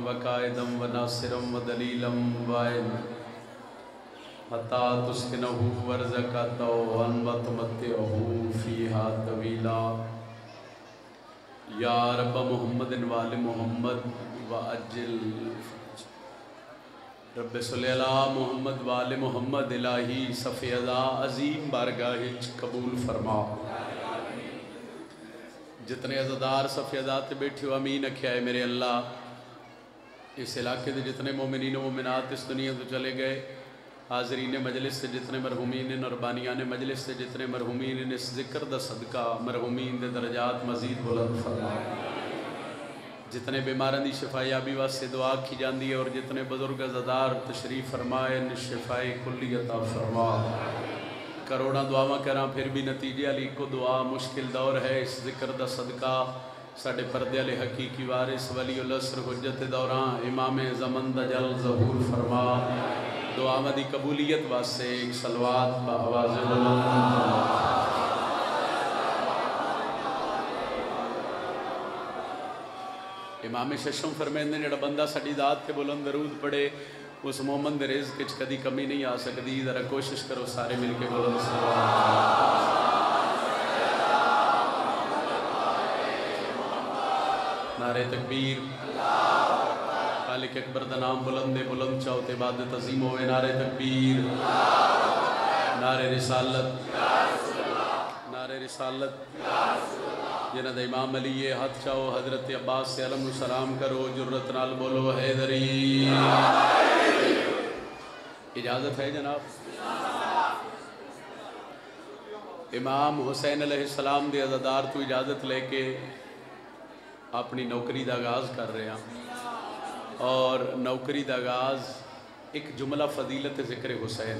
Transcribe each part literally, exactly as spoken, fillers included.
वकायदम व नासिरम व दलीलम वाइन हता तुस्किनहु वर्ज़क़तौ अनबतमत्तिअहु फ़ीहा तवीला या रब मुहम्मदिन वाले मुहम्मद व अज्जिल रब सल्लि अला मुहम्मद वाले मुहम्मद इलाही सफ़ियदा अजीम बारगाह कबूल फरमा। जितने अज़ादार सफ़ियदा ते बैठे हो अमीन अख्या है मेरे अल्लाह। इस इलाके के जितने मोमिनीन मोमिनात इस दुनिया तो चले गए, हाज़रीन मजलिस से जितने मरहूमीन और बानियान मजलिस से जितने मरहूमीन इस ज़िक्र दा सदका मरहूमीन दे दरजात मज़ीद बुलंद फरमा। जितने बीमारां दी शिफायाबी वास्ते दुआ की जाती है और जितने बुजुर्ग अज़ादार तशरीफ़ फरमाए शिफाए कुल्ली अता फरमा। करोड़ों दुआवां करा फिर भी नतीजे वाली को दुआ मुश्किल दौर है। इस ज़िक्र दा सदका साढ़े पर्दे वाले हकीकी वारिस वलीउल असर हुज्जत दौरां इमाम ज़मन दा जल ज़हूर फरमा। दुआवां दी कबूलियत वास्ते एक सलवात बावाज़ बुलंद। इमाम शशम फरमाते जिहड़ा बंदा साडी ज़ात ते बुलंद दरूद पढ़े उस मोमन दे रिज़्क़ विच कदी कमी नहीं आ सकती। ज़रा कोशिश करो सारे मिल के बुलंद सलवात। नारे तकबीर खालिक अकबर दा नाम बुलंद बुलंद चाहो ते इबादत अजीम होवे। नारे तकबीर नारे रिसालत नारे रिसालत। जिन्हां दा इमाम अली है हाथ चाहो हज़रत अब्बास से अलम सलाम करो जुर्रत नाल बोलो हैदरी। इजाज़त है जनाब। इमाम हुसैन अलैहिस्सलाम दे अज़ादार तो इजाज़त लेके अपनी नौकरी का आगाज़ कर रहे हैं और नौकरी का आगाज़ एक जुमला फजीलत ज़िक्र हुसैन।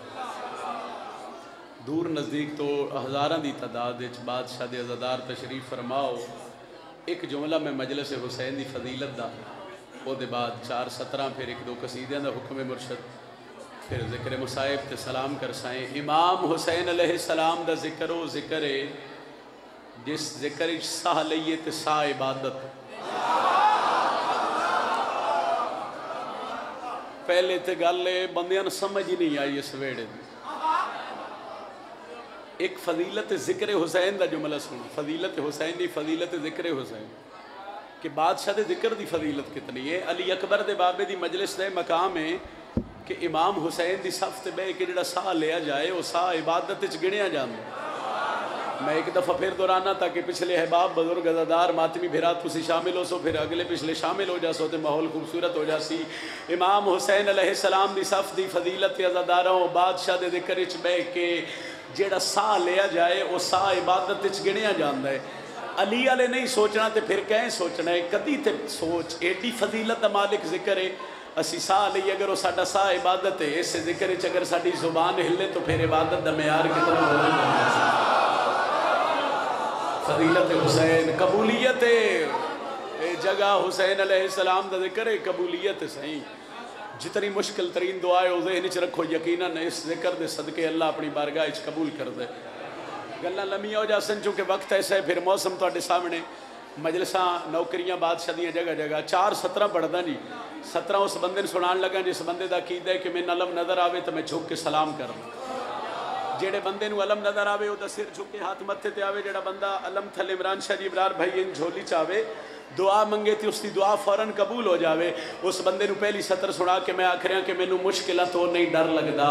दूर नज़दीक तो हज़ारां की तादाद बादशाह के अज़ादार तशरीफ़ फरमाओ। एक जुमला में मजलिस हुसैन की फजीलत का उसके बाद चार सत्रह फिर एक दो कसीदियां का हुक्म मुरशद फिर ज़िक्र मुसाइब ते सलाम कर साएँ। इमाम हुसैन अलैहिस्सलाम का जिक्र वो जिक्र है जिस जिक्र साह लईए तो साह इबादत। पहले तो गल बंदियां समझ ही नहीं आई इस वेड़े। एक फजीलत ज़िक्र हुसैन का जुमला सुनो। फजीलत हुसैन की फजीलत ज़िक्र हुसैन कि बादशाह के ज़िक्र की फजीलत कितनी है। अली अकबर के बाबे की मजलिस का मकाम है कि इमाम हुसैन की सफ से बह के जो साह लिया जाए वो साह इबादत गिणिया जाता। मैं एक दफ़ा फिर दोहराना ताकि पिछले अहबाब बुजुर्ग अज़ादार मातमी भिरा तुसी शामिल हो सो फिर अगले पिछले शामिल हो जासो तो माहौल खूबसूरत हो जासी। इमाम हुसैन अलैहिस्सलाम की सफ की फजीलत अज़ादारों बादशाह के ज़िक्र बह के जेड़ा साह लिया जाए वो साह इबादत गिणिया जाता है। अली वाले नहीं सोचना तो फिर कैं सोचना है कदी तो सोच एडी फजीलत का मालिक जिक्र है। असी साह ली अगर वो साडा साह इबादत है इस जिक्र अगर साडी जुबान हिले तो फिर इबादत का मेयार कितना होगा। फजीलत हुसैन कबूलियत है जगह हुसैन अलैहिस्सलाम का जिक्र है कबूलियत सही। जितनी मुश्किल तरीन दुआ है उस जहन च रखो यकीनन इस जिक्र के सदके अल्लाह अपनी बारगाह च कबूल कर दे। गल्लां लम्मियां हो जासन चूँकि वक्त ऐसा है फिर मौसम तुहाडे सामने मजलिसां नौकरियां बादशाह दियां जगह जगह चार सत्रह पढ़दा जी सत्रह उस बंदे सुनान लगा जिस बंदे का अकीदा है कि मैंने अलम नज़र आवे तो मैं झुक के सलाम कर जेड़े बंदे नूं अलम नज़र आवे उहदा सिर झुके हाथ मत्थे ते आवे। जेड़ा बंदा अलम थले इमरान शाह जी इबरार भाई इन झोली च आवे दुआ मंगे तो उसकी दुआ फौरन कबूल हो जाए। उस बंदे नूं पहली सत्र सुना के मैं आख रहा कि मैनू मुश्किल तो नहीं डर लगता।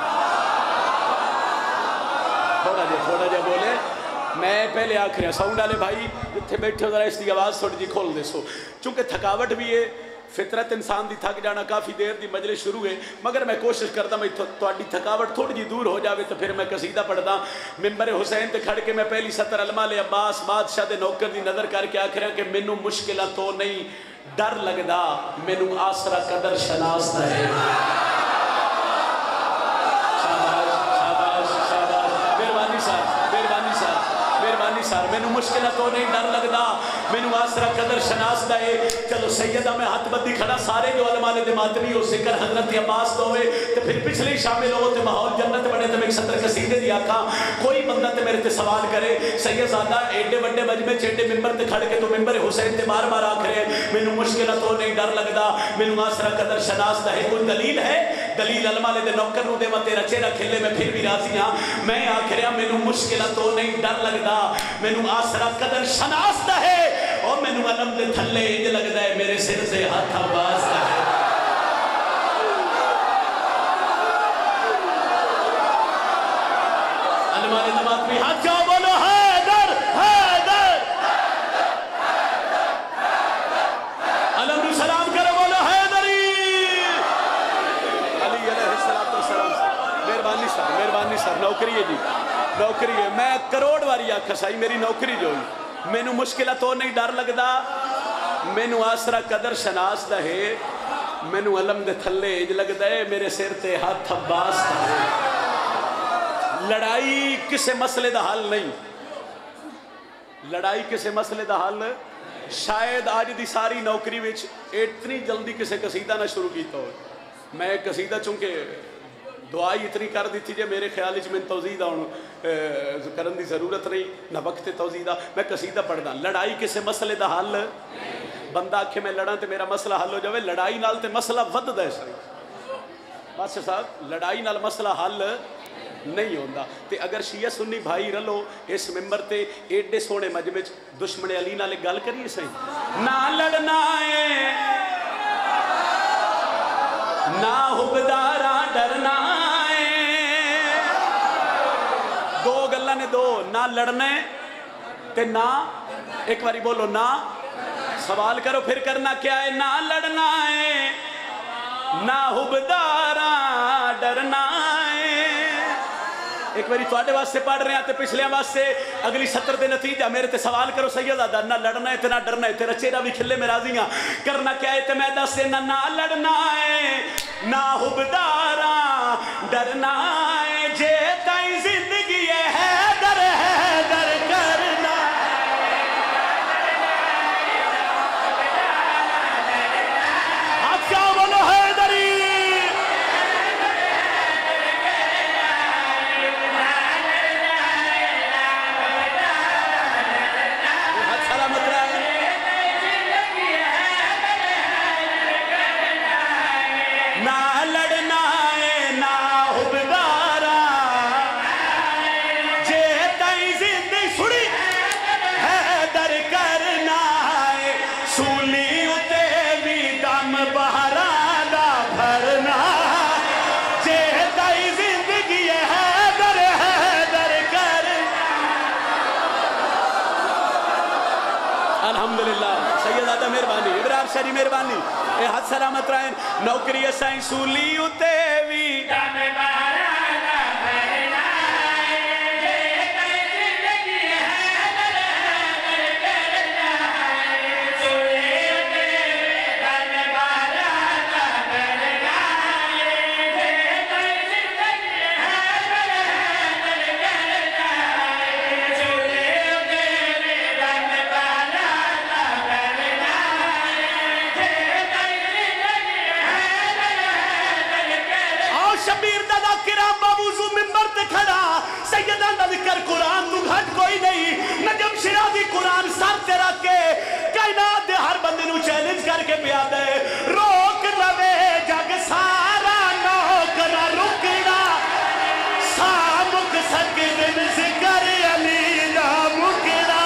थोड़ा जिहा थोड़ा जिहा बोले मैं पहले आख रहा साउंड वाले भाई जिथे बैठे हो जरा इसकी आवाज़ थोड़ी जी खोल दसो चूँकि थकावट भी है फितरत इंसान की थक जाना काफ़ी देर की मजलिस शुरू है मगर मैं कोशिश करता मैं थोड़ी थकावट थोड़ी जी दूर हो जाए तो फिर मैं कसीदा पढ़दा। मिंबर हुसैन ते खड़ के मैं पहली सतर अलमा ले अब्बास बादशाह के नौकर की नज़र करके आख रहा कि मैनू मुश्किल तो नहीं डर लगता मैनू आसरा कदर शनास है। मेहरबानी सर मेहरबानी सर मेहरबानी सर मैनू मुश्किल तो नहीं डर लगता مینوں آسرا قدر شناس دا ہے چلو سیدہ میں ہاتھ بدی کھڑا سارے جو علماء نے ماتمی ہو ذکر حضرت عباس تو ہوئے تو پھر پچھلے شامل ہو تے ماحول جنت بڑے تے میں ستر قصیدے دی آکھاں کوئی بندہ تے میرے تے سوال کرے سید زادہ ایڈے بڑے مجمع چیڈے ممبر تے کھڑ کے تو ممبر حسین تے بار بار آکھ رہے مینوں مشکل تو نہیں ڈر لگدا مینوں آسرا قدر شناس دا ہے کوئی دلیل ہے دلیل علماء دے نوکر نو دے میں تیرا چہرہ کھلے میں پھر بھی راضی ہاں میں آکھ رہا مینوں مشکل تو نہیں ڈر لگدا مینوں آسرا قدر شناس دا ہے اور مینوں علم دے تھلے انج لگدا ہے میرے سر سے ہاتھ عباس دا ہے علماء نے نماز بھی ہاتھ جاؤ بولو حیدر حیدر علم نو سلام کرو بولو حیدری علی علیہ السلام مہربانی سر مہربانی سر نوکری ہے جی نوکری ہے میں کروڑ واری آکھا سائی میری نوکری جو ہوئی مینوں مشکلہ تو نہیں ڈر لگدا مینوں آسرا قدر شناس دا ہے مینوں علم دے تھلے انج لگدا ہے میرے سر تے ہاتھ عباس دا ہے لڑائی کسے مسئلے دا حل نہیں لڑائی کسے مسئلے دا حل شاید آج دی ساری نوکری وچ اتنی جلدی کسے قصیدہ نہ شروع کیتا ہو میں قصیدہ چونکہ دعائی اتنی کر دیتی جے میرے خیال میں توضیح دا کرن دی ضرورت نہیں نہ وقت توضیح دا میں قصیدہ پڑھ دا لڑائی کسے مسئلے دا حل بندہ آکھے میں لڑاں تے میرا مسئلہ حل ہو جاوے لڑائی نال تے مسئلہ ود دا ہے ساری بادشاہ صاحب لڑائی نال مسئلہ حل نہیں ہوندہ تے اگر شیعہ سنی بھائی رلو اس ممبر تے ایڈے سونے مجمع دشمن علی نالے گل کریے سہی نہ لڑنا ہے نہ حبدارا ڈرنا ہے دو گلہ نے دو نہ لڑنے تے نہ ایک باری بولو نہ سوال کرو پھر کرنا کیا ہے نہ لڑنا ہے نہ حبدارا ڈرنا ہے ایک باری تواڈے واسطے پڑھ رہے ہیں تے پچھلے واسطے اگلی ستر دے نتیجہ میرے تے سوال کرو سید آدھا نہ لڑنا ہے تے نہ ڈرنا ہے تیرا چہرہ بھی کھلے میں راضی ہاں کرنا کیا ہے تے میں دس سے نہ نہ لڑنا ہے نہ حبدارا ڈرنا ہے جے تائیں زندگی ہے در ہے در کرنا آپ کیا بولو ہے دری الحمدللہ سیدہ مہربانی ابرار شری مہربانی اے حد سلامت رائن نوکری اسائیں سولی اتے وی سیدان دا ذکر قرآن تو گھٹ کوئی نہیں نجم شرازی قرآن سر تے رکھ کے کائنات دے ہر بندے نو چیلنج کر کے پیا دے روک لوے جگ سارا نوک نہ رکنا سامک سکدن ذکر علی نہ مکنا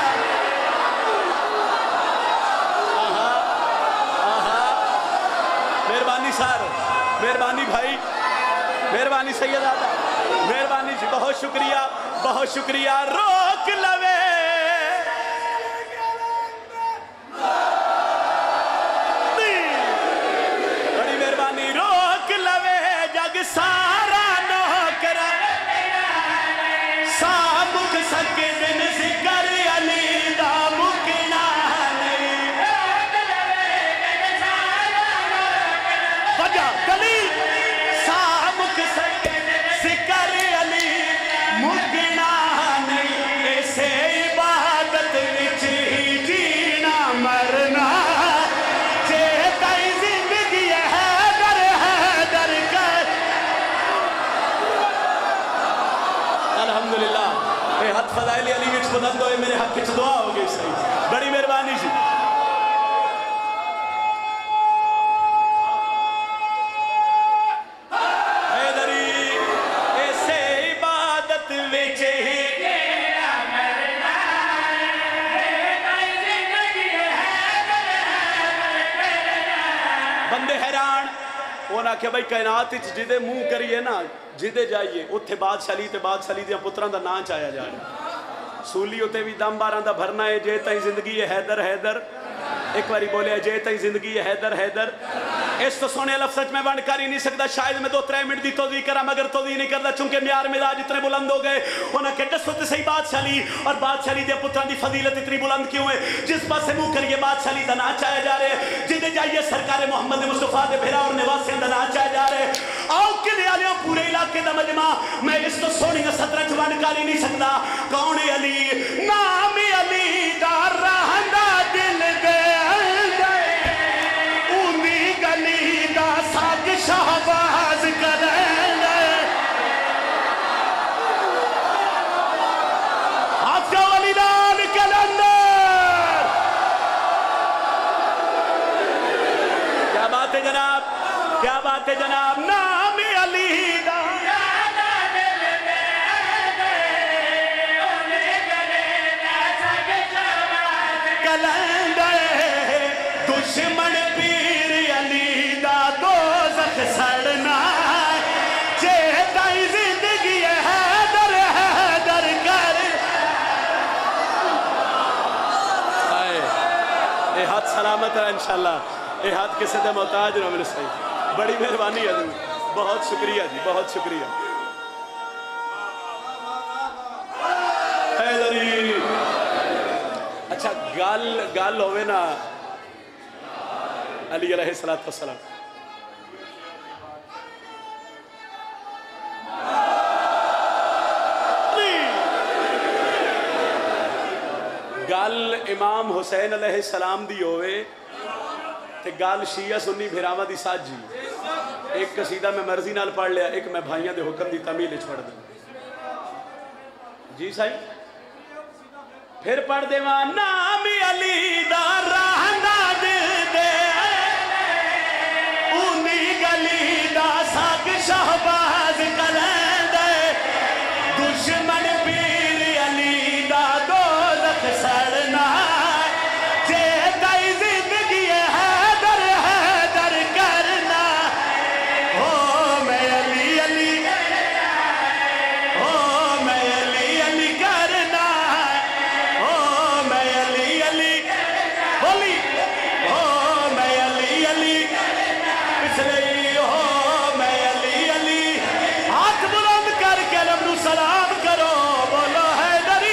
آہا آہا مہربانی سار مہربانی بھائی مہربانی سید آدھا مہربانی جی بہت شکریہ بہت شکریہ روک لوے بڑی مہربانی روک لوے جگ سارا نوکرا سابق سکدن ذکر علی دا مکنا نہیں وجہ دلیل سابق سکدن ذکر علی مکنا نہیں ایسے عبادت وچ ہی جی فضائل علی وچ بلند ہوئے میرے حق وچ دعا ہو گئی صحیح بڑی مہربانی جی کہ بھائی کائنات جدے منہ کریے نا جدے جائیے اتھے بادشاہی تے بادشاہی دیا پتران دا نام چایا جا رہا سولی ہوتے بھی دم باران دا بھرنا ہے جے تائیں زندگی ہے حیدر حیدر ایک باری بولے جے تائیں زندگی ہے حیدر حیدر اس تو سونے لفظ میں ونڈ کر ہی نہیں سکتا شاید میں دو ترے منٹ دی توضیح کرا مگر توضیح نہیں کرتا چونکہ میار مزاج اتنے بلند ہو گئے انہاں کہ دسو تے صحیح بادشاہی اور بادشاہی دے پتران دی فضیلت اتنی بلند کیوں ہے جس پاس سے منہ کریے بادشاہی دا نام چایا جا رہے جدے جائیے سرکار محمد مصطفیٰ دے بھیرا اور نواسیاں دا نام چایا جا رہے آؤ کہ نیالیاں پورے علاقے دا مجمع میں اس تو سونی کا سترہ جوان کاری نہیں سکتا کون علی نام علی دا رہندا دل دے اونی گلی دا ساگ شہباز کریں آپ کا ولی دان کلندر کیا بات ہے جناب کیا بات ہے جناب نام علی دا کلندر دشمن پیر علی دا دوزخ سڑنا چہتائی زندگی حیدر حیدر کر آئے اے ہاتھ سلامت ہے انشاءاللہ اے ہاتھ کسے دے محتاج نہ میرے صحیح بڑی مہربانی ہے جی بہت شکریہ جی بہت شکریہ حیدری اچھا گال گال ہوئے نا علی علیہ السلام گال امام حسین علیہ السلام دی ہوئے تے گال شیعہ سنی بھیراما دی ساتھ جی ایک قصیدہ میں مرضی نال پڑھ لیا ایک میں بھائیاں دے حکم دی تمیل چھوڑ دیں جی سائی پھر پڑھ دے ماں نام علی دا رہنا دل دے اونی گلی دا ساگ شہباز کریں دے دشمن پیر علی دا دوزخ سڑنا چہتائی زندگی حیدر حیدر کرنا ہو میں علی علی ہو میں علی علی کرنا ہو میں علی علی بولی ہو میں علی علی پچھلے ہو میں علی علی ہاتھ بلند کر کے رب سلام کرو بولو حیدری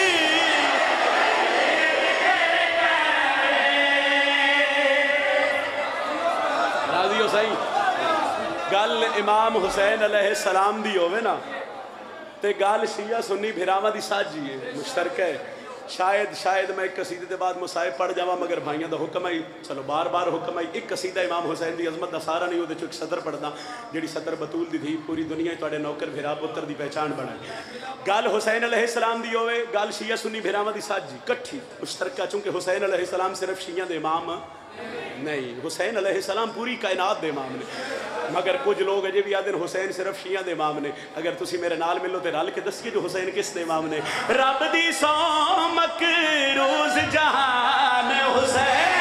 راضی ہو صحیح گل امام حسین علیہ السلام دی ہوئے نا تے گل شیعہ سنی بھیراما دی ساتھ جی ہے مشترک ہے شاید شاید میں ایک قصیدے دے بعد مصائب پڑھ جاواں مگر بھائیاں دا حکم ہے چلو بار بار حکم ہے ایک قصیدہ امام حسین دی عظمت دا سارا نہیں ہوتے چونکہ صدر پڑھنا جڑی صدر بطول دی تھی پوری دنیا تواڈے نوکر بھیرا پتر دی پہچان بنائے گل حسین علیہ السلام دی ہوئے گل شیعہ سنی بھیراما دی ساتھ جی کٹھی مشترکہ چونکہ حسین علیہ السلام صرف شیعہ دے امام نہیں حسین علیہ السلام پوری کائنات دے امام نے مگر کچھ لوگ اجے بھی آدھے حسین صرف شیعہ دے امام نے اگر تسی میرے نال ملو تے رل کے دسیے جو حسین کس دے امام نے رب دی سو مکروز جہان حسین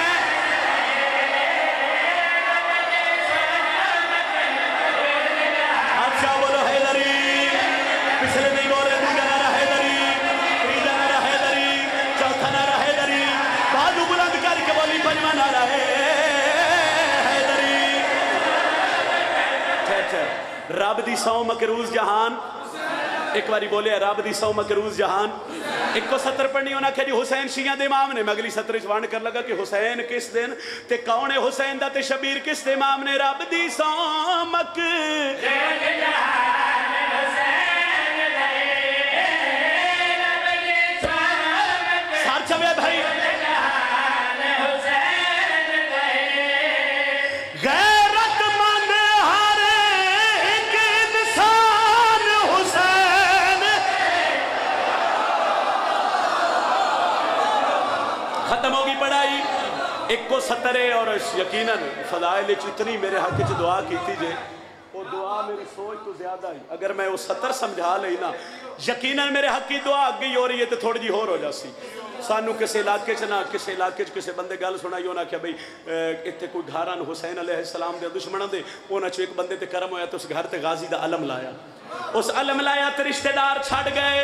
اچھا بولو حیدری پچھلے نہیں بولے دوجا نعرہ حیدری تیجا نعرہ حیدری چوتھا نعرہ حیدری بازو بلند کر کے بولی پنجواں نعرہ ہے رب دی سو مکروز جہان ایک باری بولے رب دی سو مکروز جہان ایک کو ستر پڑھنی ہونا کہ جی حسین شیعہ دے امام نے میں اگلی ستر جوان کر لگا کہ حسین کس دن تے کون ہے حسین دا تے شبیر کس دے امام نے رب دی سو مکروز جہان حسین دے رب دی سو مکروز سار چوے بھائی ایک کو سترے اور یقیناً فضائل اتنی میرے حق چ دعا کیتی جے وہ دعا میری سوچ تو زیادہ ہی اگر میں وہ ستر سمجھا لئی نا یقیناً میرے حق کی دعا اگئی ہو رہی ہے تو تھوڑی جی ہور ہو جاسی سانو کسی علاقے چ نہ کسی علاقے چ کسی بندے گل سنائی ہونا کہ بھئی اتنے کوئی گھران حسین علیہ السلام دے دشمنوں دے انہاں چ ایک بندے تے کرم ہویا تو اس گھر تے غازی دا علم لایا اس علم لایا تے رشتہ دار چھڑ گئے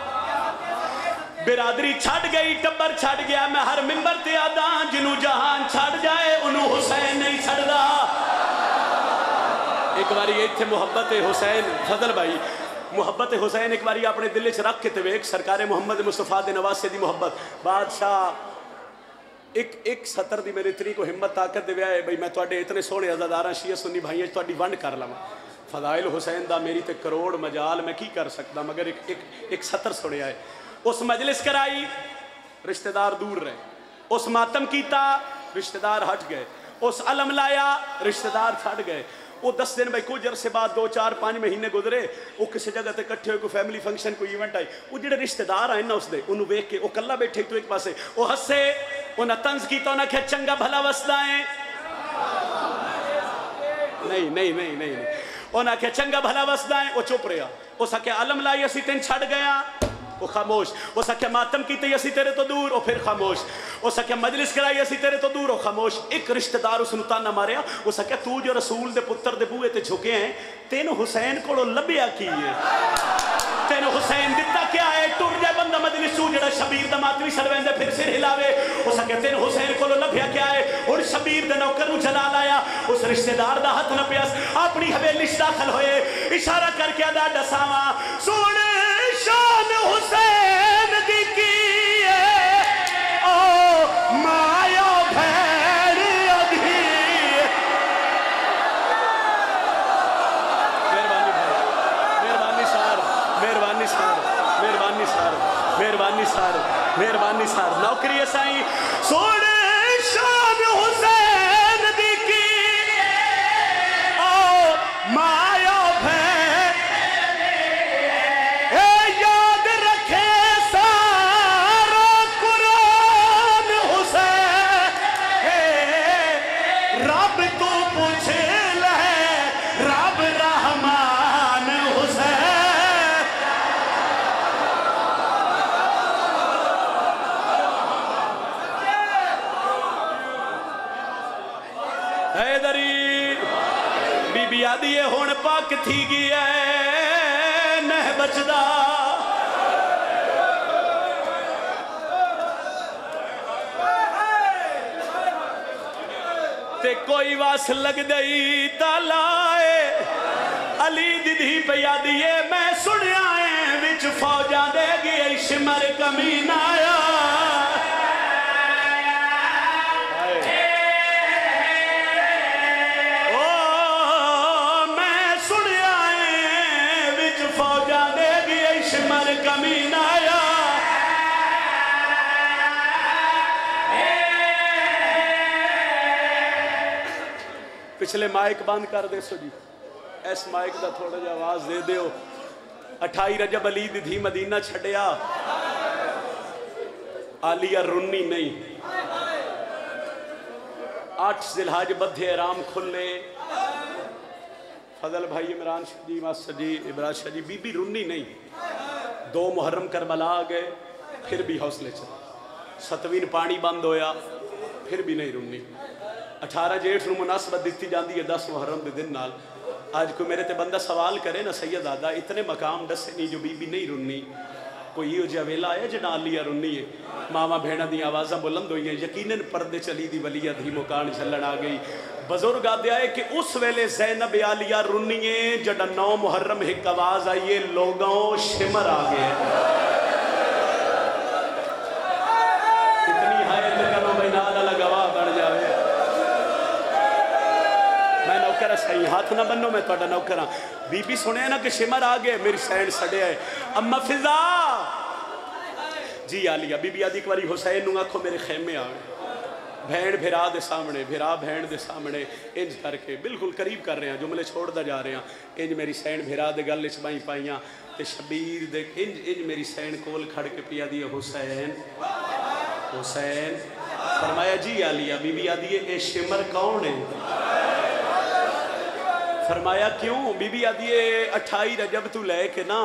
برادری چھڑ گئی ٹبر چھڑ گیا میں ہر ممبر تے آداں جنوں جہان چھڑ جائے انہوں حسین نہیں چھڑ دا ایک باری یہ تھے محبت حسین فضل بھائی محبت حسین ایک باری اپنے دل چ رکھ کے تے ویکھ سرکار محمد مصطفیٰ دے نواسے دی محبت بادشاہ ایک ایک ستر دی میری تری کو ہمت طاقت دے ویا ہے بھئی میں تواڈے اتنے سونے عزاداراں شیعہ سنی بھائیاں تواڈی ونڈ کر لواں فضائل حسین دا میری تے کروڑ مجال میں کی کر سکتا مگر ایک ایک ایک ستر سنیا ہے اس مجلس کرائی رشتہ دار دور رہے اس ماتم کیتا رشتہ دار ہٹ گئے اس علم لایا رشتہ دار چھڑ گئے وہ دس دن بھائی کچھ عرصے بعد دو چار پانچ مہینے گزرے وہ کسی جگہ تے کٹھے ہوئے کوئی فیملی فنکشن کوئی ایونٹ آئی وہ جڑے رشتہ دار آئے نا اس دے انہوں ویکھ کے وہ کلا بیٹھے تو ایک پاسے وہ ہسے انہاں طنز کیتا انہاں کہ چنگا بھلا وسدا ہے نہیں نہیں نہیں نہیں انہاں کہ چنگا بھلا وسدا ہے وہ چپ رہا اس کہ علم لائی اسی تین چھڑ گیا وہ خاموش وہ سکھے ماتم کیتے اسی تیرے تو دور وہ پھر خاموش وہ سکھے مجلس کرائی اسی تیرے تو دور وہ خاموش ایک رشتہ دار اس نتانا ماریا وہ سکھے تو جو رسول دے پتر دے بوئے تے جھکے ہیں تینو حسین کو لبیا کی ہے تینو حسین دیتا کیا ہے ٹور جائے بندہ مجلس چو جڑا شبیر دا ماتوی سروین دے پھر سر ہلاوے وہ سکھے تینو حسین کو لبیا کیا ہے اور شبیر دے نوکر نو جلال آیا اس رشتہ دار دا ہاتھ نہ پیاس اپنی حویلی داخل ہوئے اشارہ کر کے ادا ڈساواں سونے شان حسین دی کی ہے او مایا بھیڑ ادھی مہربانی بھائی مہربانی سار مہربانی سار مہربانی سار مہربانی سار مہربانی سار نوکری سائیں سونے شان حسین دی کی او مایا دیئے ہون پاک تھی گیا ہے نہ بچدا تے کوئی واس لگ دئی تالائے علی دیدھی پیا دیئے میں سڑیا ہے وچ فوجاں دے گئے شمر کمین آیا پچھلے مائک بند کر دے سو جی ایس مائک دا تھوڑا جا آواز دے دے ہو اٹھائی رجب علی دی مدینہ چھڑیا آلیہ رنی نہیں آٹھ ذلحاج بدھے ارام کھلے فضل بھائی عمران شاہ جی ماسٹر جی عبران شاہ جی بی بی رنی نہیں دو محرم کربلا گئے پھر بھی حوصلے چل ستوین پانی بند ہویا پھر بھی نہیں رنی اٹھارہ جیٹھ نو مناسبت دیتی جاندی ہے دس محرم دے دن نال آج کوئی میرے تے بندہ سوال کرے نا سید آدھا اتنے مقام دسے نہیں جو بی بی نہیں رنی کوئی یہ جا ویلا ہے جنا علیہ رنی ہے ماما بھیڑا دی آوازہ بلند ہوئی ہیں یقیناً پردے چلی دی ولیہ دھی مکان جھلن آ گئی بزرگ آدھے آئے کہ اس ویلے زینب عالیہ رنی ہے جڑا نو محرم ایک آواز آئیے لوگوں شمر آ گئے اتنی حیرت کرو بینال لگوا بڑھ جاوے میں نوکر سہی ہاتھ نہ بنو میں توڑا نوکر بی بی سنے نا کہ شمر آگئے میری سینڈ سڑے ہے اما فضا جی آلیہ بی بی آدھی ایک باری حسین نوں آکھو میرے خیمے آگئے بھین بھیرا دے سامنے بھیرا بھین دے سامنے انج کر کے بالکل قریب کر رہے ہیں جملے چھوڑ دا جا رہے ہیں انج میری سینڈ بھیرا دے گل چ بائیں پائیاں تے شبیر دے انج انج میری سینڈ کول کھڑ کے پیا دی حسین حسین فرمایا جی عالیہ بی بی آدھی اے شمر کون ہے؟ فرمایا کیوں؟ بی بی آدھی اے اٹھائی رجب تو لے کے نا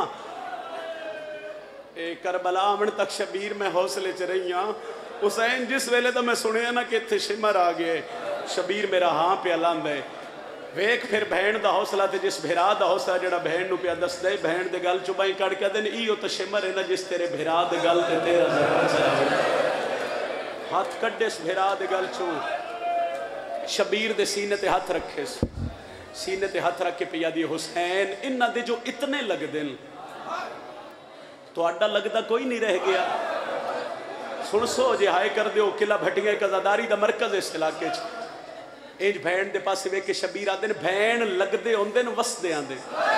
اے کربلا آمن تک شبیر میں حوصلے چ رہی ہاں حسین جس ویلے تو میں سنیا نا کہ اتھے شمر آ گئے شبیر میرا ہاں پہ لاند ہے ویک پھر بہن دا حوصلہ تے جس بھرا دا حوصلہ جڑا بہن نو پیا دس دے بہن دے گل چبائی کڑ کے دن ایو تو شمر ہے نا جس تیرے بھرا دے گل تے تیرا زہرا چلا ہاتھ کڈے اس بھرا دے گل چو شبیر دے سینے تے ہاتھ رکھے سینے تے ہاتھ رکھ کے پیا دی حسین انہاں دے جو اتنے لگ دن تو اڈا لگدا کوئی نہیں رہ گیا سن سو جے ہائے کر دیو قلعہ بھٹیاں قضاداری دا مرکز اس علاقے چ انج بھین دے پاسے وے کے شبیر آدن بھین لگ دے ہوندے ن وس دے آندے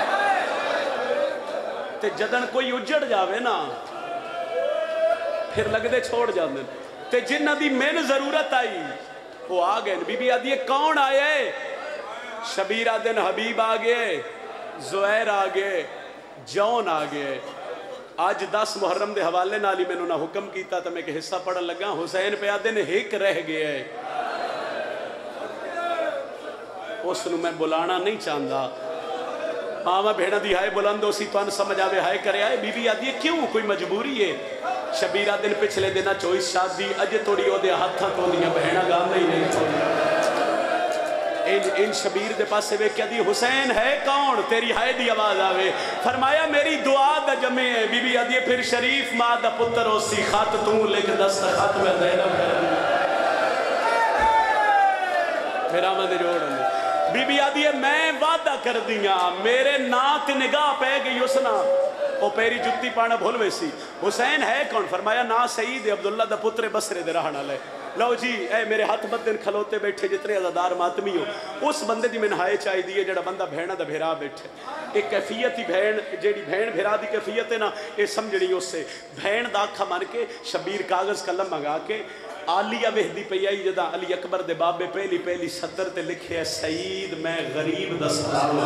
تے جدن کوئی اجڑ جاوے نا پھر لگ دے چھوڑ جاندے تے جنہ دی میں ضرورت آئی وہ آ گئے بی بی آدھی کون آئے شبیر آدن حبیب آ گئے زہیر آ گئے جون آ گئے آج دس محرم دے حوالے نالی میں انہوں نے حکم کیتا تا میں کہ حصہ پڑھن لگا حسین پہ آدن ہک رہ گئے اس نو میں بلانا نہیں چاہندا ماما بھیڑا دی ہائے بلندو سی تو ان سمجھ آوے ہائے کرے آئے بی بی آدھی کیوں کوئی مجبوری ہے شبیرہ دن پچھلے دینا چوئیس شادی اجے توڑی ہو دے ہاتھاں تو دیاں بہنہ گاندہ ہی نہیں چھوڑی ان, ان شبیر دے پاس سے وے کیا دی حسین ہے کون تیری ہائے دی آواز آوے فرمایا میری دعا دا جمعے ہے بی بی آدھی پھر شریف ماں دا پتر ہو سی خات توں لکھ دست خات میں زینب کر دی پھر آمد جوڑ ہوں بی بی آدھی ہے میں وعدہ کر دیا میرے ناک نگاہ پہ گئی اسنا وہ پیری جتی پانا بھول ویسی حسین ہے کون فرمایا نا سعید عبداللہ دا پتر بسرے دے رہنا لے لو جی اے میرے ہاتھ بدن کھلوتے بیٹھے جتنے عزادار ماتمی ہو اس بندے دی میں نہائے چاہی دیئے جڑا بندہ بھیڑا دا بھیرا بیٹھے ایک کیفیتی بھیڑ جیڑی بھیڑ بھیرا دی کیفیت ہے نا یہ سمجھنی اس سے بھیڑ دا کھا مان کے شبیر کاغذ قلم مگا کے آلیہ وحدی پہ آئی جدا علی اکبر دے بابے پہلی پہلی صدر تے لکھے سعید میں غریب دا سلام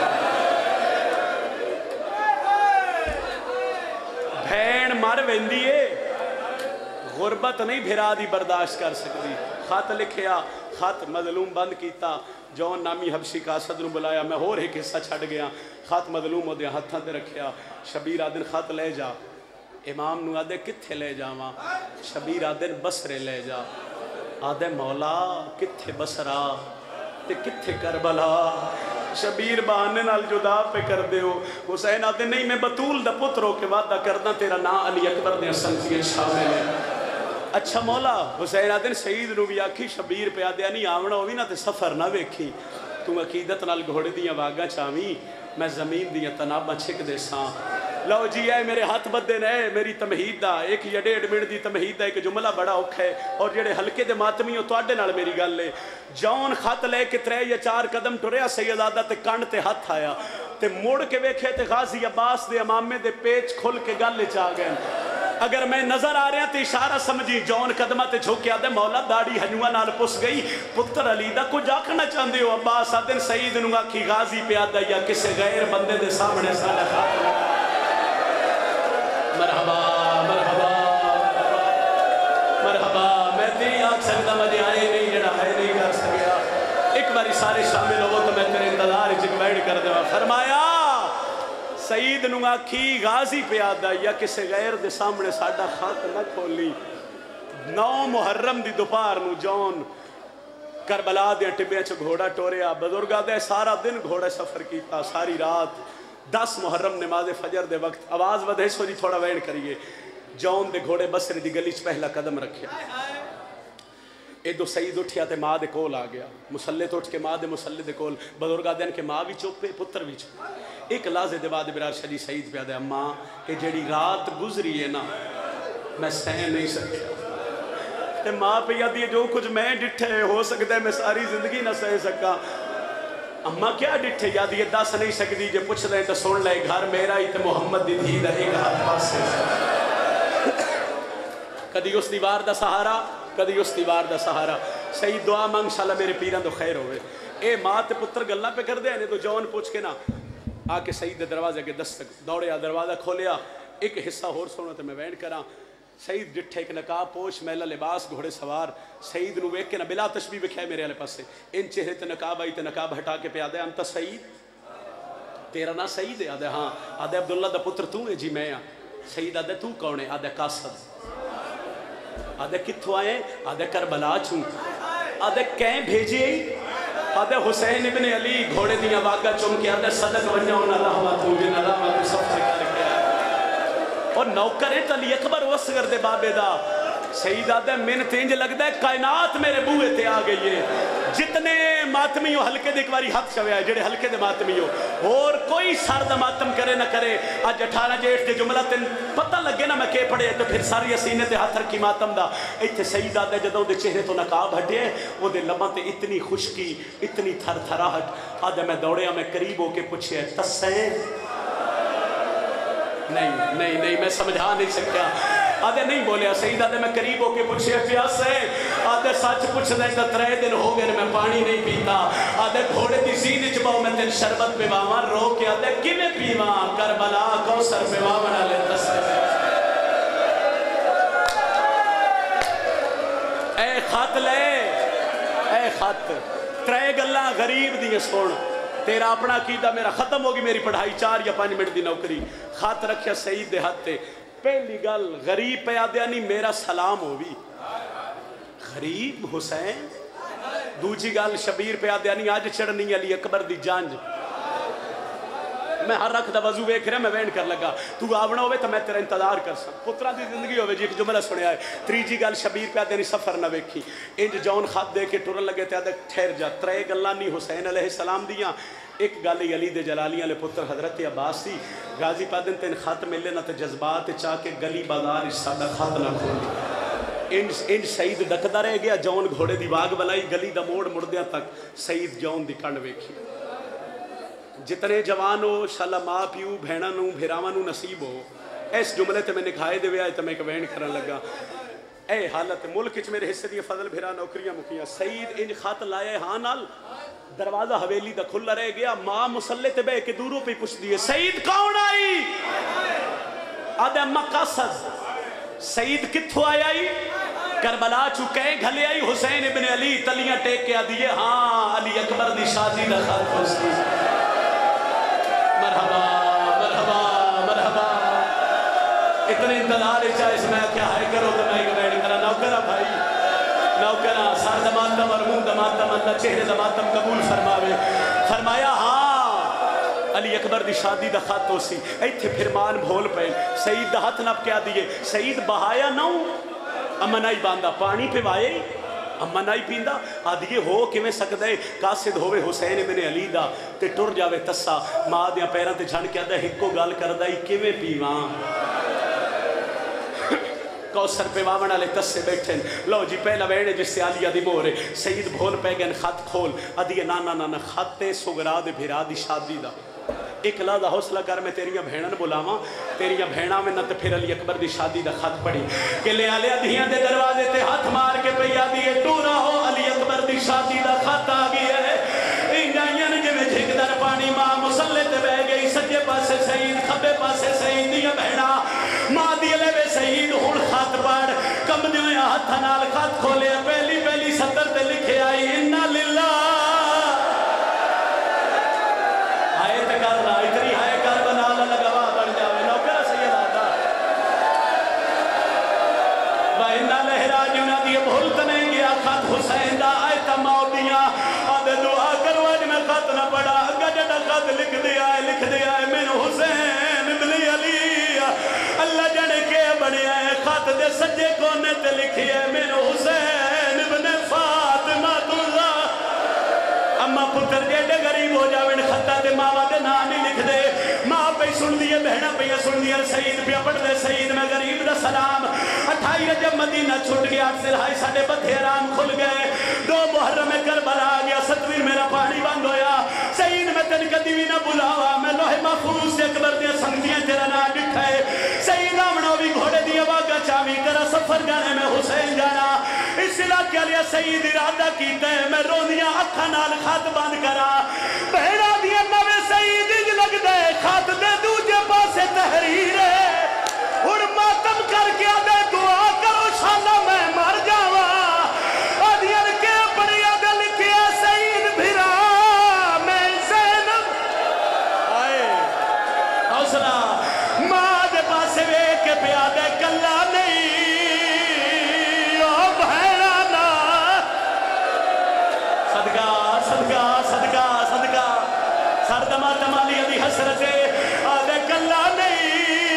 بھین مر ویندیے غربت نہیں بھرا دی برداشت کر سکتی خط لکھیا خط مظلوم بند کیتا جون نامی حبشی کا اسد نو بلایا میں اور ایک حصہ چھڑ گیا خط مظلوم ہو دیا ہتھاں تے رکھیا شبیر آدن خط لے جا امام نو آدھے کتھے لے جاواں شبیر آدن بسرے لے جا آدھے مولا کتھے بسرا تے کتھے کربلا شبیر بہانے نال جدا پہ کر دے ہو حسین آدھے نہیں میں بطول دا پتروں کے وعدہ کردہ تیرا نا علی اکبر دے سنتیاں شامل ہے اچھا مولا حسین آدھے سعید نو بھی آکھی شبیر پہ آدھے نہیں آونا ہوئی نا تے سفر نہ ویکھی تو عقیدت نال گھوڑے دیاں واگاں چاہویں میں زمین دیاں تناباں چھک دے ساں لو جی اے میرے ہاتھ بدے نے میری تمہید دا ایک یا ڈیڑھ منٹ دی تمہید دا ایک جملہ بڑا اوکھا ہے اور جڑے ہلکے دے ماتمی ہو تو آڈے نال میری گل لے جون خط لے کے ترے یا چار قدم ٹریا سیدادہ تے کانڈ تے ہاتھ آیا تے موڑ کے ویکھے تے غازی عباس دے امامے دے پیچ کھل کے گل لے چاہ گئے اگر میں نظر آ رہے ہیں تو اشارہ سمجھی جون قدمہ تے جھوکیا دے مولا داڑی ہنوہ نال پس گئی پتر علی دا کو جاکھنا چاندے ہو عباس آدن سعید نگا کی غازی پیادہ یا کسے غیر بندے دے سامنے سالہ خاتم مرحبا مرحبا مرحبا میں تیری آنکھ سکتا مجھے آئے نہیں جڑا ہے نہیں کر سکیا ایک باری سارے شامل ہو تو میں تیرے انتظار چک بیٹھ کر دے فرمایا سعید نو آکھی غازی پیادہ یا کسے غیر دے سامنے ساڑھا خط نہ کھولی نو محرم دی دوپار نو جون کربلا دیا ٹبیاں چھ گھوڑا ٹوریا بزرگا دے سارا دن گھوڑا سفر کیتا ساری رات دس محرم نماز فجر دے وقت آواز ودھے سو جی تھوڑا وین کریے جون دے گھوڑے بسر دی گلی چھ پہلا قدم رکھیا اے دو سعید اٹھیا تے ماں دے کول آ گیا مسلط اٹھ کے ماں دے مسلط دے کول بزرگا دین کے ماں بھی چوپے پتر بھی چوپے ایک لازے دے بعد برار شجی سعید پہ آدھے اماں کہ جیڑی رات گزری ہے نا میں سہن نہیں سکتا تے ماں پہ یادی جو کچھ میں ڈٹھے ہو سکتا ہے میں ساری زندگی نہ سہ سکا اماں کیا ڈٹھے یادی یہ دس نہیں سکتی جو پوچھ دیں تو سن لے گھر میرا ہی تے محمد دی دھی رہے گا ہاتھ پاس سے کدی اس دیوار دا سہارا کدی اس دیوار دا سہارا سعید دعا مانگ شاءاللہ میرے پیران تو خیر ہوئے اے ماں تے پتر گلنا پہ کر دے نہیں تو جون پوچھ کے نا آکے سعید دے دروازے کے دستک دوڑیا دروازہ کھولیا ایک حصہ ہور سونا تے میں وینڈ کرا سعید ڈٹھے ایک نقاب پوش میلا لباس گھوڑے سوار سعید نو ویکھ کے نہ بلا تشبیہ وکھیا میرے والے پاسے ان چہرے تے نقاب آئی تے نقاب ہٹا کے پہ آدھے انت سعید تیرا نا سعید ہے آدھے ہاں آدھے عبداللہ دا پتر تو ہے جی میں ہاں سعید آدھے تو کون ہے آدھے قاصد آدھے کتھو آئے آدھے کربلا چھوں آدھے کہیں بھیجے آدھے حسین ابن علی گھوڑے دیا واقعہ چم کے آدھے صدق ونجا ہونا رحمت ہوں جن رحمت سب سے کر کے اور نوکر ہے علی اکبر وصغر دے بابے دا سعید آدھے من تینج لگ دے کائنات میرے بوئے تے آ گئی ہے جتنے ماتمی ہو ہلکے دے ایک باری حق شویا ہے جڑے ہلکے دے ماتمی ہو اور کوئی سر دا ماتم کرے نہ کرے آج اٹھارہ جیٹھ دے جملہ تین پتہ لگے نہ میں کے پڑے تو پھر ساری سینے تے ہاتھ رکھی ماتم دا ایتھے سعید آدھے جدوں دے چہرے تو نقاب ہٹے وہ دے لباں تے اتنی خشکی اتنی تھر تھراہٹ آدھے میں دوڑیا میں قریب ہو کے پوچھے تسے نہیں نہیں نہیں میں سمجھا نہیں سکیا آدھے نہیں بولیا سعید آدھے میں قریب ہو کے پوچھے پیاسے آدھے سچ پوچھ دے تو ترے دن ہو گئے میں پانی نہیں پیتا آدھے گھوڑے دی زین چباؤ میں تین شربت پہ واواں رو کے آدھے کیویں پیواں کربلا کوثر پہ واواں والے تسے اے خط لے اے خط ترے گلاں غریب دی سن تیرا اپنا عقیدہ میرا ختم ہوگی میری پڑھائی چار یا پانچ منٹ دی نوکری خط رکھیا سعید دے ہاتھ تے پہلی گل غریب پہ آدھیا نہیں میرا سلام ہوگی غریب حسین دوجی گل شبیر پہ آدھیا نہیں آج چڑھنی علی اکبر دی جانج میں ہر رکھ دا وضو ویکھ رہا میں وین کر لگا تو آونا ہوئے تو میں تیرا انتظار کر سکتا پترہ دی زندگی ہوئے جی ایک جملہ سنے آئے تریجی گل شبیر پہ آدھے نہیں سفر نہ ویکھی انج جون خط دے کے ٹورن لگے تے آدھے ٹھہر جا ترے گلہ نہیں حسین علیہ السلام دیاں ایک گالی علی دے جلالیاں لے پتر حضرت عباس سی غازی پادن تین خط ملے نہ تے جذبات چاہ کے گلی بازار اس سادہ خط نہ کھولی انج سعید ڈکدا رہ گیا جون گھوڑے دی باغ بلائی گلی دا موڑ مردیاں تک سعید جون دی کنڈ ویکھی جتنے جوان ہو شالا ماں پیو بھینا نو بھیراواں نو نصیب ہو اس جملے تے میں نکھائے دے ویا تے میں ایک وین کرن لگا اے حالت ملک وچ میرے حصے دی فضل بھیرا نوکریاں مکیاں سعید انج خط لایا ہاں نال دروازہ حویلی دا کھلا رہ گیا ماں مسلے تے بے کے دوروں پہ پوچھ دیے سعید کون آئی آدھے اماں قاصد سعید کتھو آئی کربلا چکے گھلے آئی حسین ابن علی تلیاں ٹیک کے آدھیے ہاں علی اکبر دی شادی دا خط پوچھتی مرحبا مرحبا مرحبا اتنے انتظار چاہے اس میں کیا ہے کرو تو میں ایک بیٹھ کرا نوکرہ بھائی نوکرہ سار دماتم اور منہ دماتم اللہ چہرے دماتم قبول فرماوے فرمایا ہاں علی اکبر دی شادی دا خط ہو سی ایتھے پھرمان بھول پہ سعید دا ہاتھ نپ کیا دیئے سعید بہایا نہ امنائی باندھا پانی پہ وائے امنائی پیندہ آدھیے ہو کیویں سکدے قاصد ہوئے حسین ابن علی دا تے ٹر جاوے تسا ماں دیاں پیران تے جھن کے آدھا ہکو گال کردائی کیویں پیواں کوثر پہ واونا لے تس سے بیٹھیں لو جی پہلا ویڑے جس سے آلیا دی مورے سعید بھول پہ گئن خط کھول آدھیے نانا نانا خط سگرا دے بھیرا دی شادی دا ایک لادہ حوصلہ کر میں تیریاں بھینن بلاواں تیریاں بھینا میں نہ تے پھر علی اکبر دی شادی دا خط پڑھی کہ لے آلے دھیاں دے دروازے تے ہاتھ مار کے پیا دیئے ٹورا ہو علی اکبر دی شادی دا خط آگئی ہے انجائیاں جو میں جھک در پانی ماں مسلے تے بہ گئی سجے پاسے سعید کھبے پاسے سعید دیاں بہنا ماں دی لے وے سعید ہون خط پڑھ کم دیویں ہاتھ نال خط کھولے پہلی پہلی سطر تے لکھے آئی انا للہ حسین دا آیتا مولیاں آدھے دعا کرو اج میں خط نہ پڑھا گجڑا خط لکھ دیا ہے لکھ دیا ہے میں حسین ابن علی اللہ جانے کے بڑے آئے خط دے سجے کونے تے لکھی ہے میں حسین ابن فاطمہ اللہ اما پتر جیڑے غریب ہو جاویں خطہ دے ماں دے نا نہیں لکھ دے ماں پہ سن دیئے بہنہ پہ سن دیئے سعید پہ پڑھ دے سعید میں غریب دا سلام اٹھائی رجب مدینہ چھوٹ گیا سلحائی ساڑھے بدھے رام کھل گئے دو محرم میں کربلا آگیا ستویر میرا پانی بند ہویا سعید میں تن کدیوی نہ بلاوا میں لوح محفوظ سے اکبر دیا سنگتیاں تیرا نا ڈٹھائے سعید آمنو بھی گھوڑے دیا واگا چاوی کرا سفر جانے میں حسین جانا اس علاقے لیا سعید ارادہ کیتے ہیں میں رونیاں اکھا نال خط بند کرا بہرہ دیا نوے سعید اج لگ دے خط دے دوجے پاسے تحریر ہے اور ماتم کر کے آدھے دعا حسرت آدھے کلا نہیں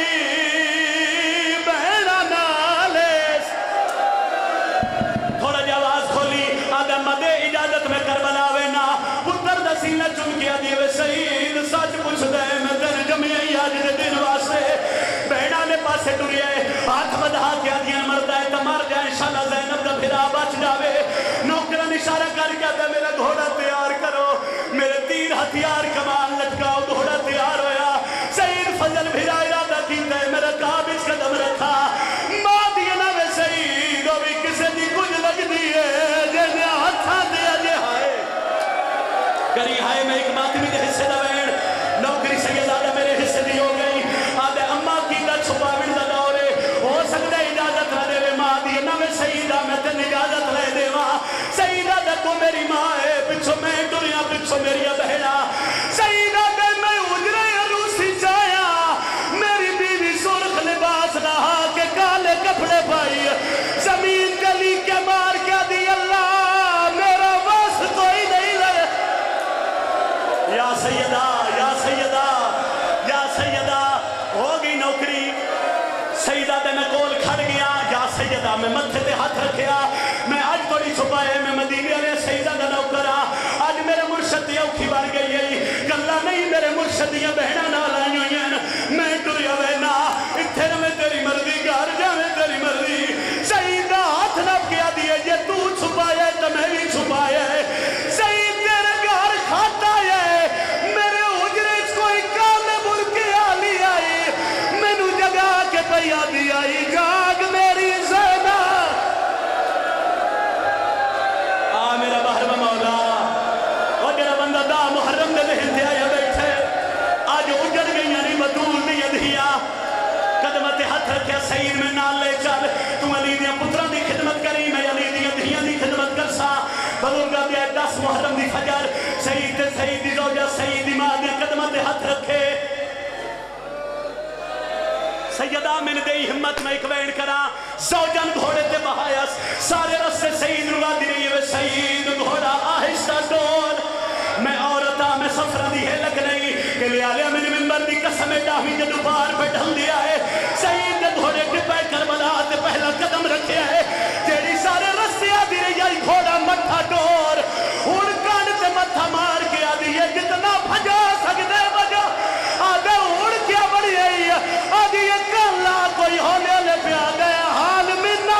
بہنا نالیس تھوڑا جی آواز کھولی آدھے مدے اجازت میں کربلا وینا پتر دا سینہ چن کے آدھی وے سید سچ پوچھ دے میں تر جمعی آج دے دن واسے بہنا نے پاسے ٹوریے ہاتھ بدھا کے آدھیاں مردہ ہے تا مر جائے انشاءاللہ زینب دا پھرا بچ جاوے نوکران اشارہ کر کے آدھے میرا گھوڑا تیار کرو میرے تیر ہتھیار کمان لٹکاؤ گھوڑا تیار ہویا سید فضل بھیرا ارادہ کیتا ہے میرا قابض قدم رکھا ماں دینا میں سید وہ بھی کسے دی کچھ لگ دیئے جنہیں ہتھا دیا جے ہائے کری ہائے میں ایک بات بھی حصے دا بین نوکری سیدادہ میرے حصے دی ہو گئی آدھے اممہ کی دا چھپا بڑھ دا دورے ہو سکتا اجازت نہ دے وے ماں دینا میں سیدہ میں تن اجازت لے دے ماں سیدہ دا کو میری ماں ہے پچھو میں دنیا پچھو میری بہنا سیدہ دے میں اجرے عروسی جایا میری بیوی سرخ لباس رہا کہ کالے کپڑے پائی زمین گلی کے مار کیا دی اللہ میرا بس کوئی نہیں لے یا سیدہ یا سیدہ یا سیدہ ہوگی نوکری سیدہ دے میں کول کھڑ گیا یا سیدہ میں متھے تے ہاتھ رکھیا میں آج توڑی چھپائے میں مدینہ نے سیدہ دا نوکرا آج میرے مرشد دی اوکھی بار گئی ہے کلا نہیں میرے مرشد دی بہنہ نہ لائیں ہوئی ہیں میں ٹوری ہوئینا اتھے میں تیری مرضی گھر جا میں تیری مرضی سیدہ ہاتھ نب کیا دیئے یہ تو چھپائے تو میں بھی چھپائے سید تیرے گھر کھاتا ہے میرے اجرے کوئی کام ملکی آلی آئی میں نو جگہ کے پیا دی آئی جاگ میری زینہ آ میرا بحر مولا اور جرا بندہ دا محرم دے ذہن دے آیا بیٹھے آج اجڑ گئی یعنی مدول دی ادھیا قدمت ہاتھ رکھیا سید میں نال لے چل تم علی دیا پتران دی خدمت کری میں علی دیا دھیاں دی خدمت کر سا بزرگاں دیا دس محرم دی فجر سید تے سید دی زوجہ سید دی ماں دیا قدمت ہاتھ رکھے سیدہ میں نے دئی ہمت میں ایک وین کرا زوجن گھوڑے تے بہایس سارے رسے سید روا دی رہی ہے سید گھوڑا آہستہ ڈول میں عورتا میں سفرہ دی ہے لگ نہیں کہ لیا لیا میں نے ممبر دی قسم ڈاہوی جدو بار پہ ڈھل دیا ہے سید نے گھوڑے کے پہ کربلا تے پہلا قدم رکھے ہے جیڑی سارے رسے دی رہی ہے گھوڑا مٹھا ڈور ان کان تے مٹھا مار کے آدھی ہے جتنا بھجا سکتے بجا آدھے اڑ کیا بڑی ہے آدھی یہ کلا کوئی ہونے لے پہ آگئے حال منا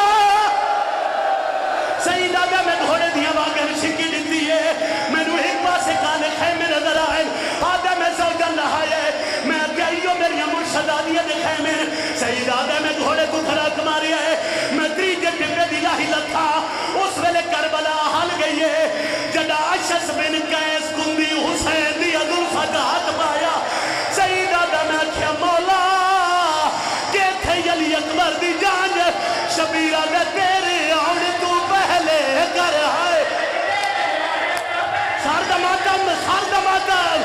سیدہ دے میں گھوڑے دیا واقعہ شکی دیتی ہے میں نو ایک پاسے کانے خیمے نظر آئے آدھے میں زوجن لہائے میں گئیو میری مرشد آدھی دے خیمے سیدہ دے میں گھوڑے کو کھڑا کماری ہے میں تریجے ٹپے دی لاہی لکھا اس ویلے کربلا حال گئی ہے جدا عشس بن قیس کندی حسین دی عدل فتحات پایا سیدہ دے میں کیا مولا کہ تھے علی اکبر دی جان شبیرہ نے تیرے آن تو پہلے کر آئے سار دماتم سار دماتم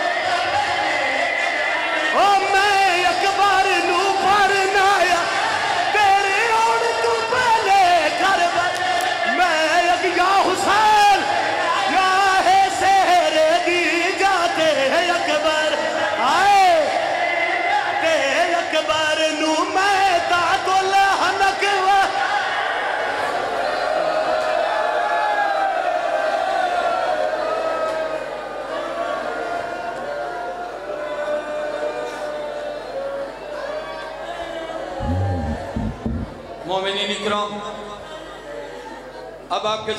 او میں اکبر نو پر نایا تیرے آن تو پہلے کر آئے میں اک یا حسین یا ہے سہرے دی جاتے اکبر آئے تے اکبر نو میں تاکو لہنک و مومنین اکرام اب آپ کے